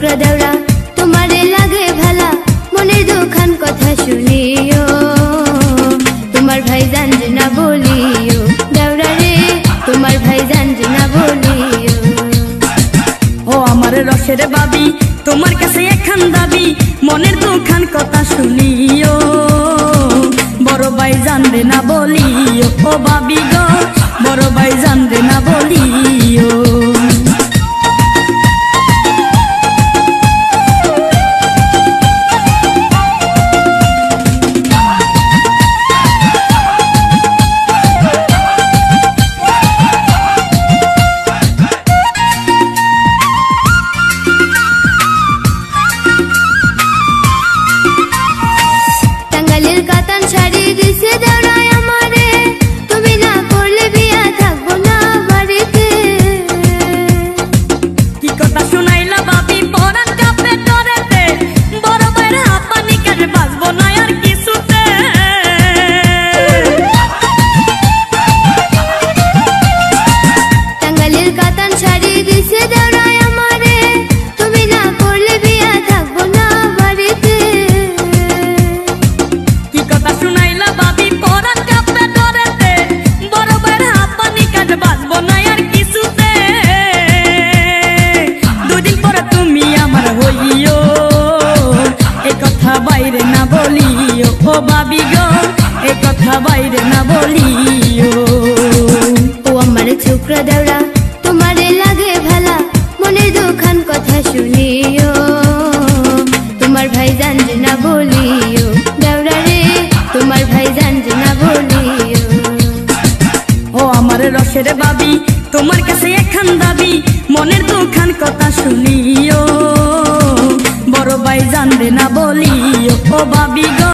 ছোকরা দেওরা তোমারে লাগে ভালা মনের দুখান কথা শুনিও তোমার ভাই জানবে না বলিও দেওরা রে তোমার ভাই জানবে না বলিও ও আমার রসের বাবি তোমার কাছে এখান দাবি মনের দুখান কথা শুনিও বড় ভাই জানবে না বলিও ও বাবি গো বড় ভাই জানবে না বলিও বাইরে না বলিও ও বাবি গো এই কথা বাইরে না বলিও ও আমার ছোকরা দেওরা তোমারে লাগে ভালা মনের দুখান কথা শুনিও তোমার ভাই জানবে না বলিও দেওরা রে তোমার ভাই জানবে না বলিও ও আমার রসের বাবি তোমার কাছে এখান দাবি মনের দুখান কথা শুনিও বড় ভাই জানবে না বলিও ও বাবি গো।